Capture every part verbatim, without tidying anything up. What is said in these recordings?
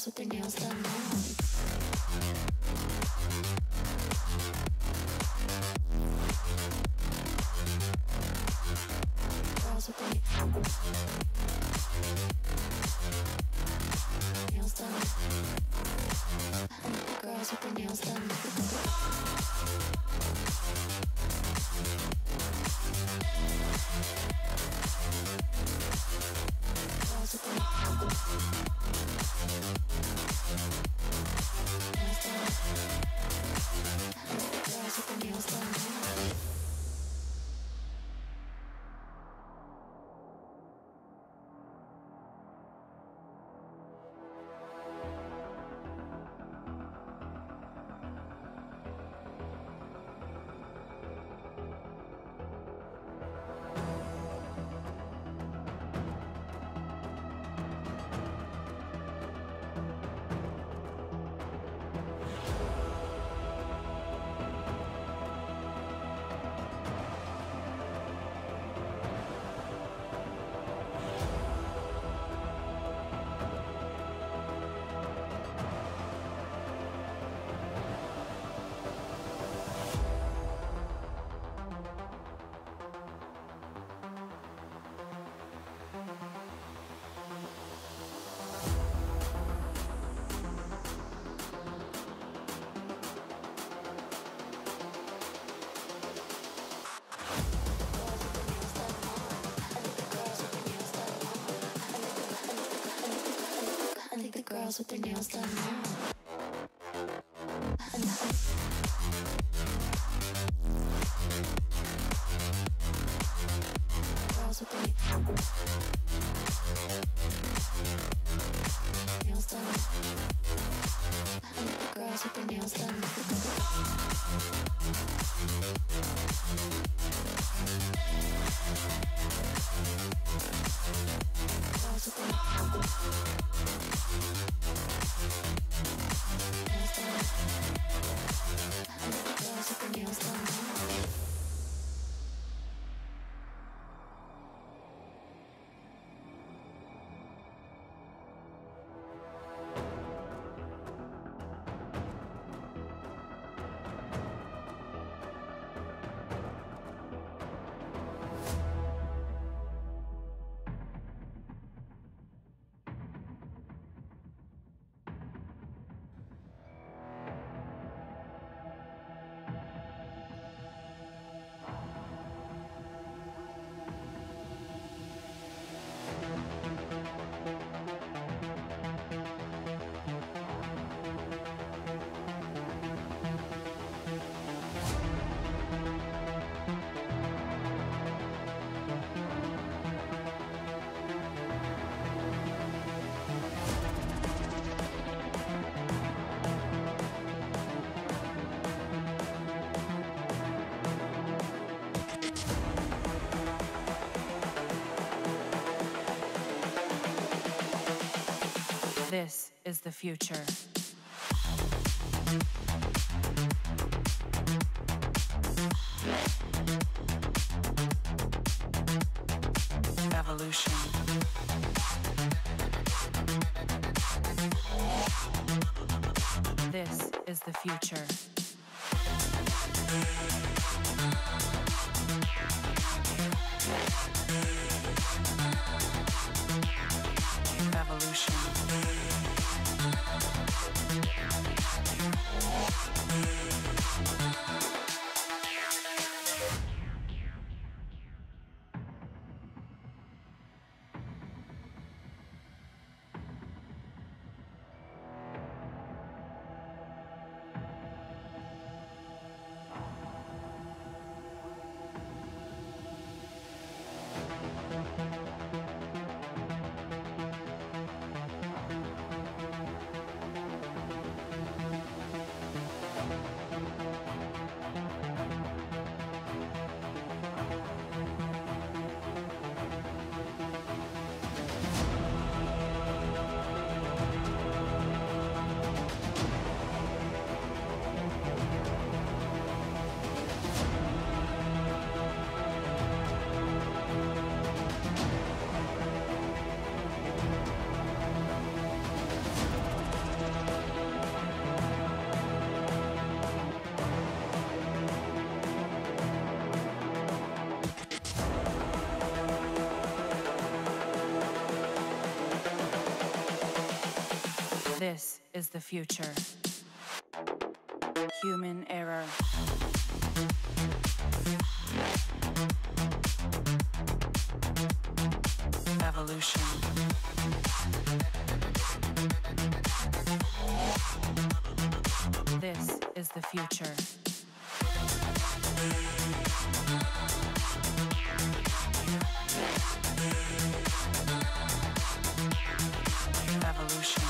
girls with their nails done now. Girls with their nails done. Girls with their nails done. Girls with their nails done. Girls with their nails done now. Girls with their nails done. Girls with their nails done. Girls with their nails done. This is the future. Evolution. This is the future. Evolution. is the future. Human error. Evolution. This is the future. Evolution.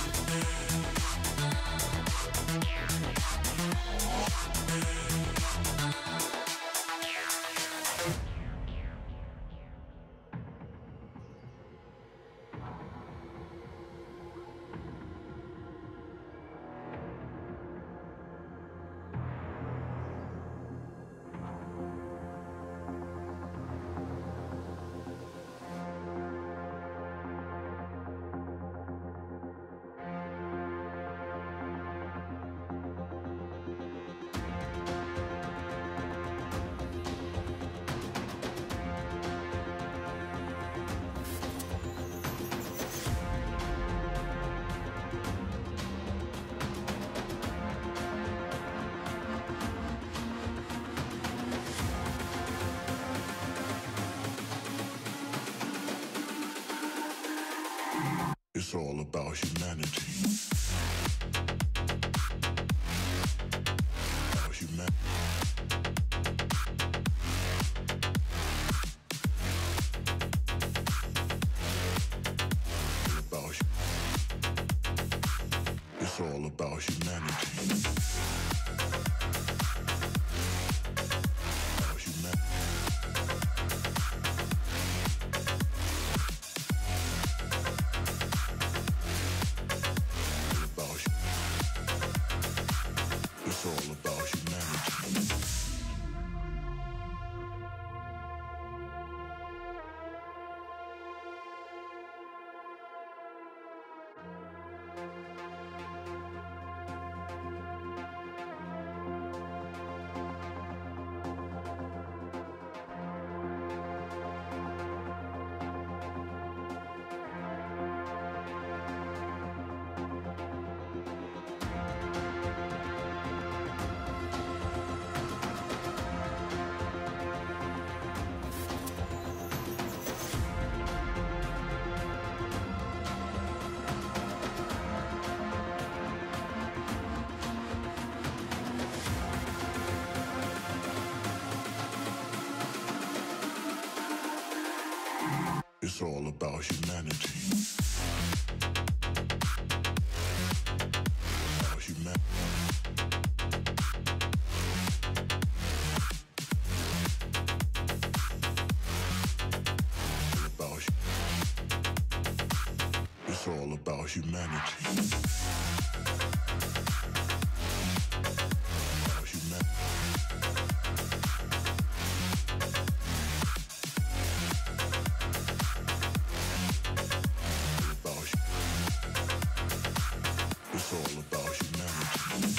It's all about humanity. About humanity. About hu- It's all about humanity. About humanity. It's all about humanity. It's all about humanity. About humanity. About hu- It's all about humanity. About humanity. About hu- It's all about humanity.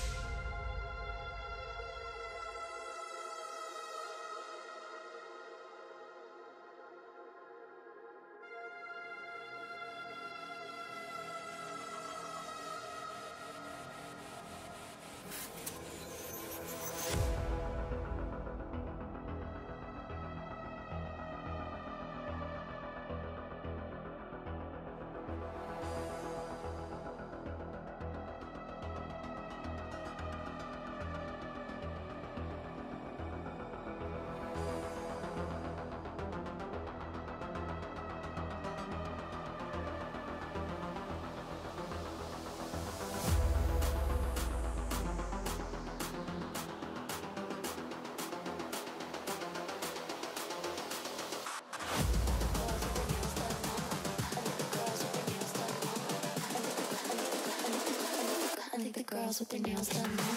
I think the girls with their nails done now.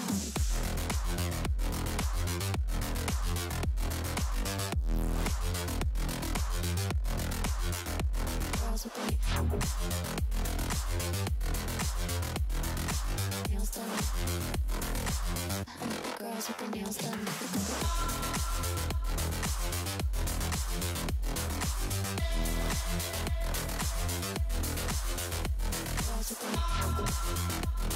Girls with their nails done. I think the girls with their nails done. Girls with their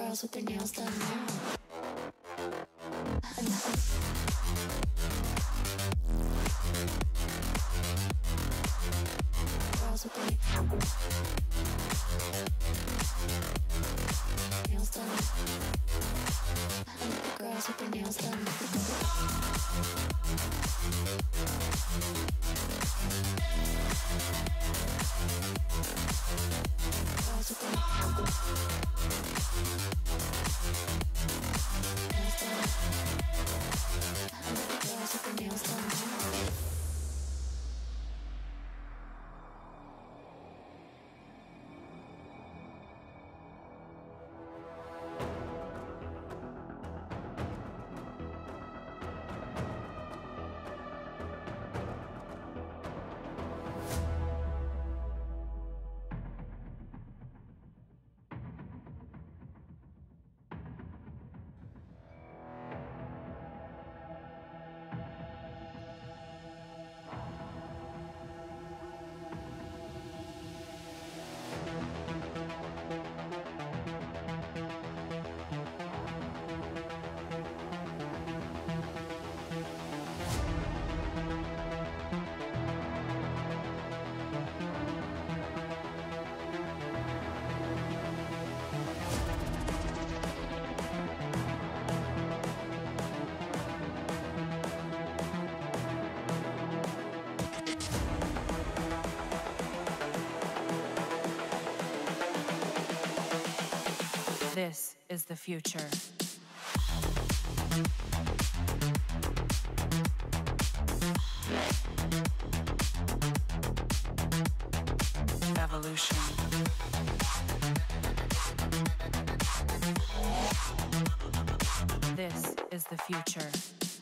girls with their nails done now. Girls with their nails done. Girls with their nails done. Girls with their girls with their nails done now. This is the future. Evolution. This is the future.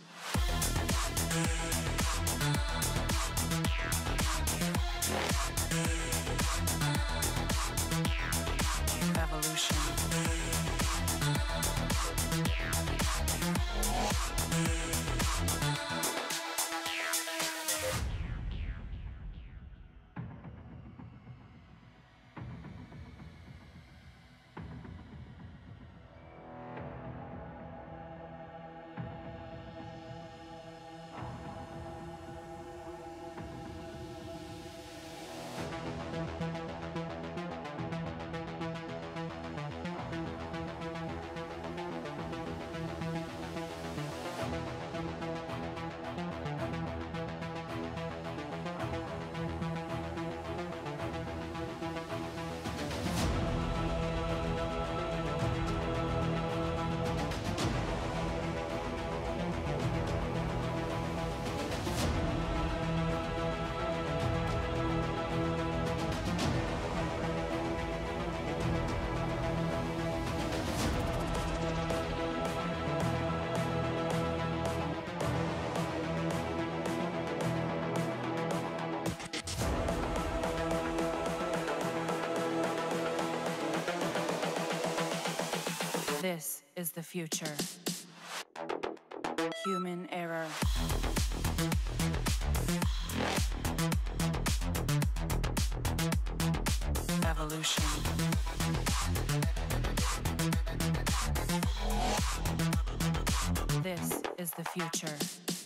Evolution. This is the future. Human error. Evolution. This is the future.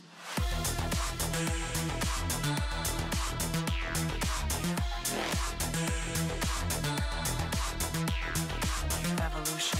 Evolution.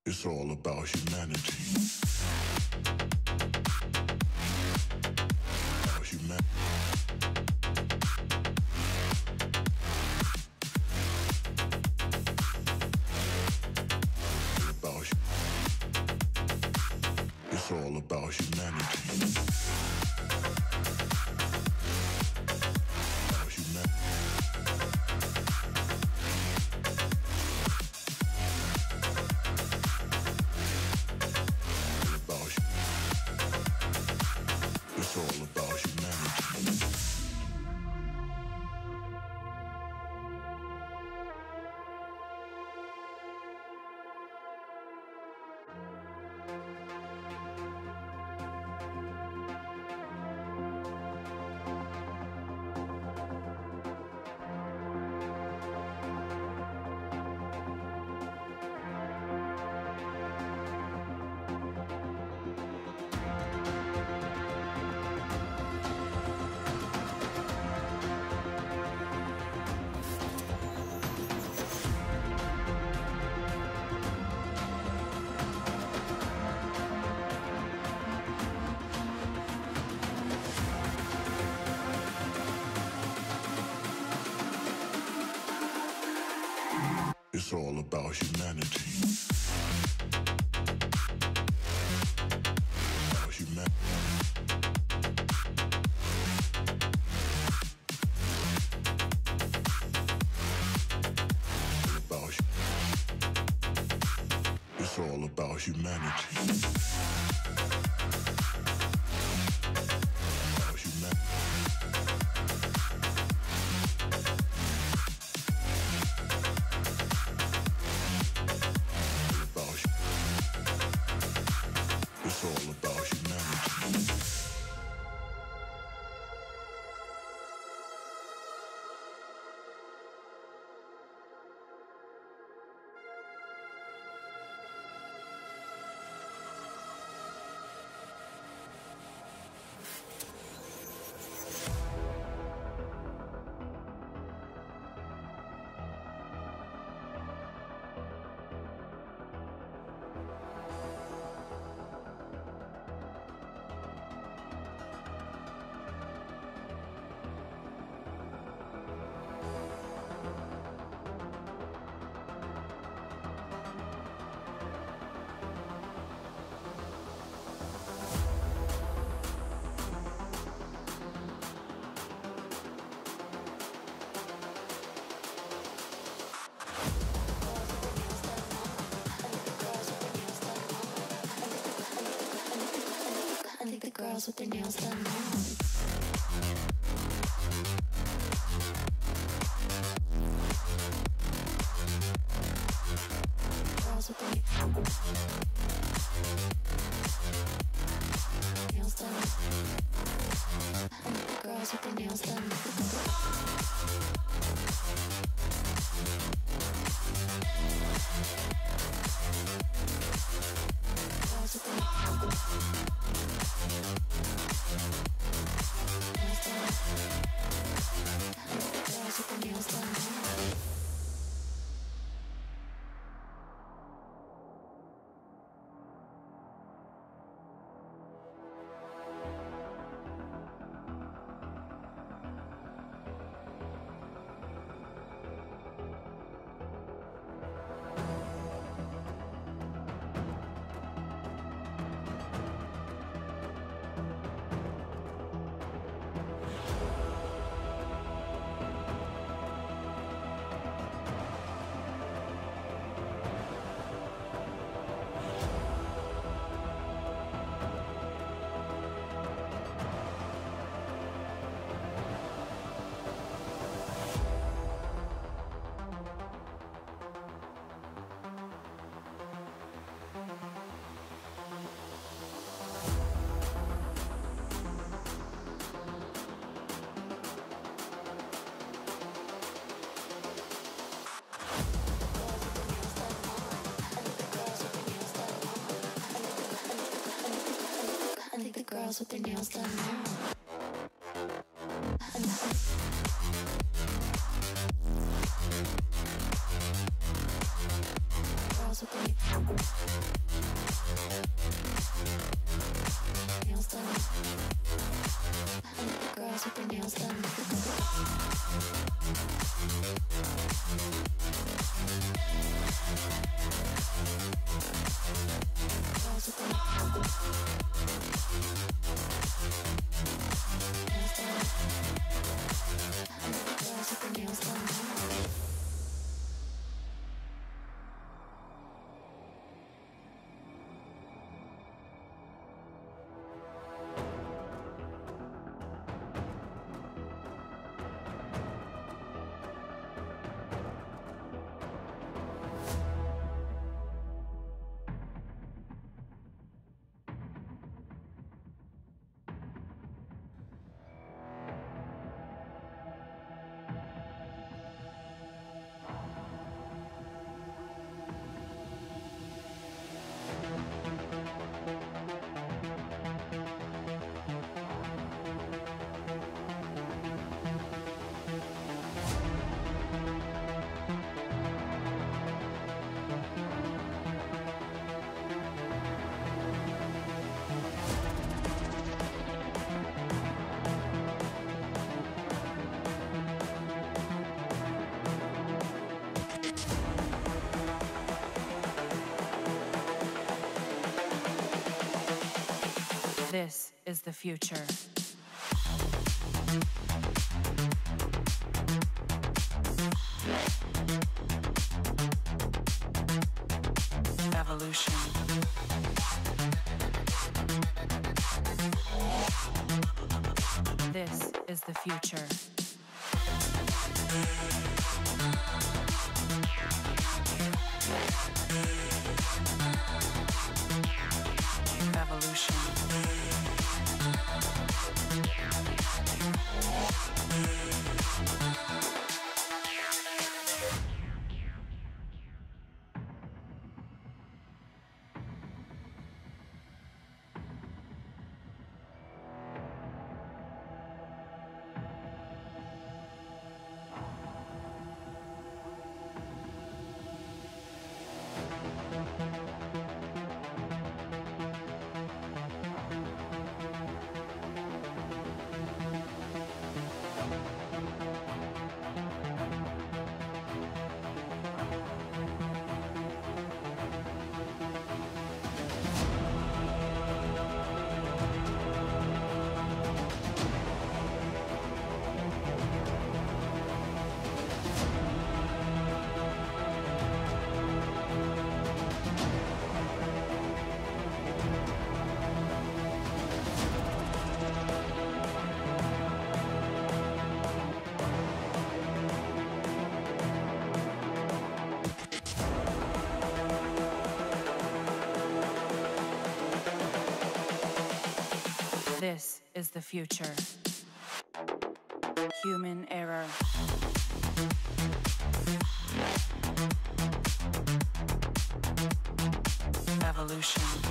It's all about humanity. About humanity. About hu- It's all about humanity. About humanity. About hu- It's all about humanity. It's all about humanity. About humanity. About hu- It's all about humanity. About humanity. About hu- It's all about humanity. I think the girls with their nails done now. Girls with their nails done. I think the girls with their nails done. Girls with their nails done. I think the girls with their nails done now. I think the girls with their nails done now. Girls with their This is the future. Evolution. This is the future. Evolution. This is the future. Human error. Evolution.